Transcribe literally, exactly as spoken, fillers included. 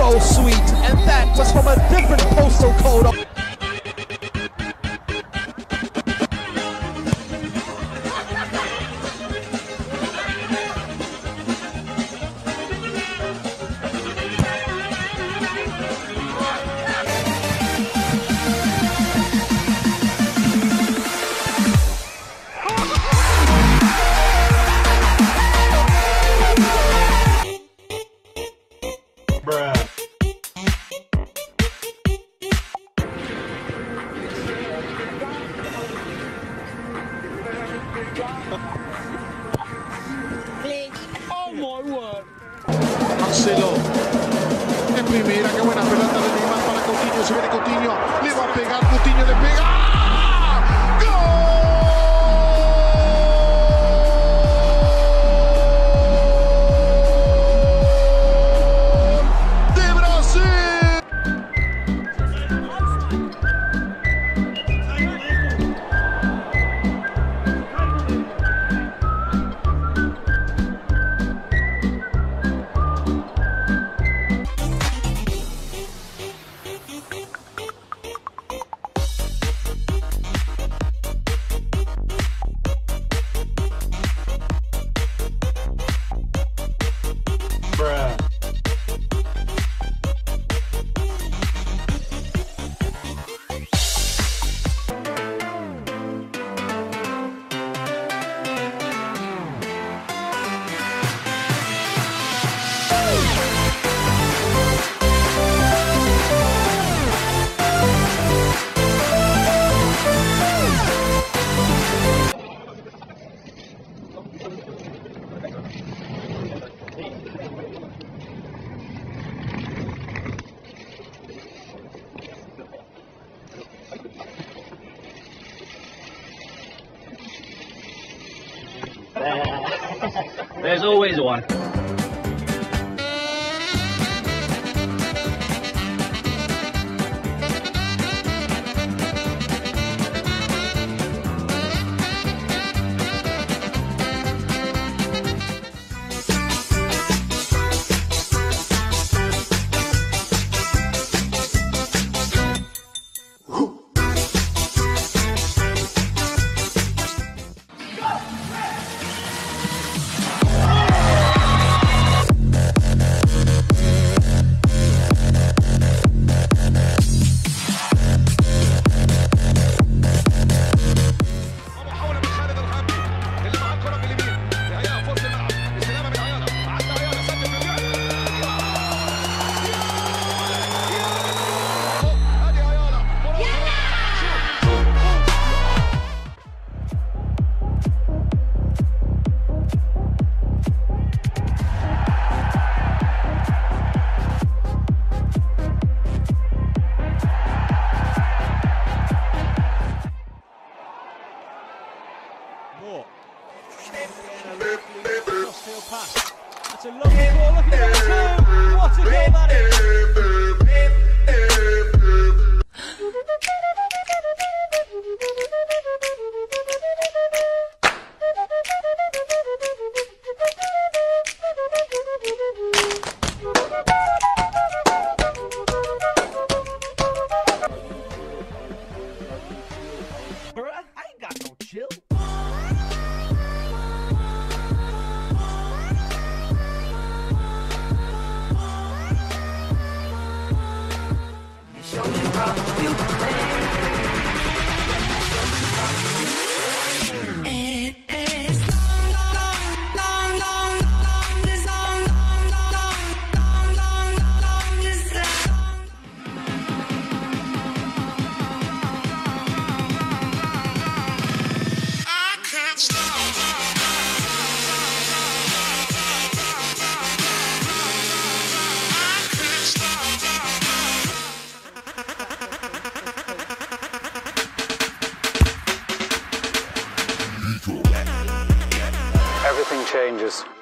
so sweet, and that was from a different postal code. Oh my word. Marcelo en primera, qué buena pelota de Neymar para Coutinho, se viene Coutinho, le va a pegar, Coutinho le pega. ¡Ah! ¡Gol! ¡De Brasil! There's always one. Pass. That's a lovely ball. Look at that two. What a goal that is. Bruh, I ain't got no chill. Everything changes.